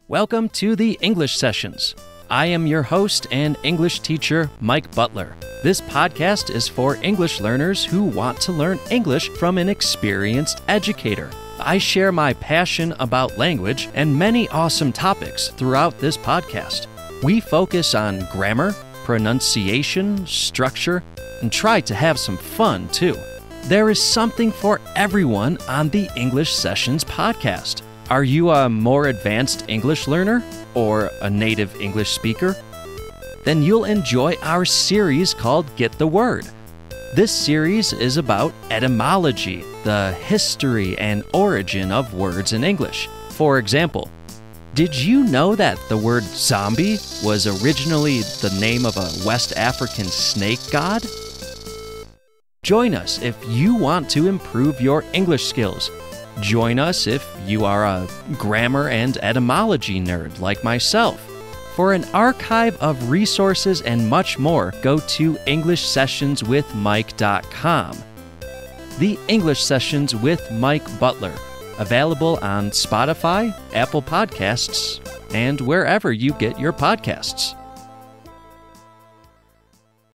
Welcome to the English Sessions. I am your host and English teacher, Mike Butler. This podcast is for English learners who want to learn English from an experienced educator. I share my passion about language and many awesome topics throughout this podcast. We focus on grammar, pronunciation, structure, and try to have some fun too. There is something for everyone on the English Sessions podcast. Are you a more advanced English learner or a native English speaker? Then you'll enjoy our series called Get the Word. This series is about etymology, the history and origin of words in English. For example, did you know that the word zombie was originally the name of a West African snake god? Join us if you want to improve your English skills. Join us if you are a grammar and etymology nerd like myself. For an archive of resources and much more, go to EnglishSessionsWithMike.com. The English Sessions with Mike Butler, available on Spotify, Apple Podcasts, and wherever you get your podcasts.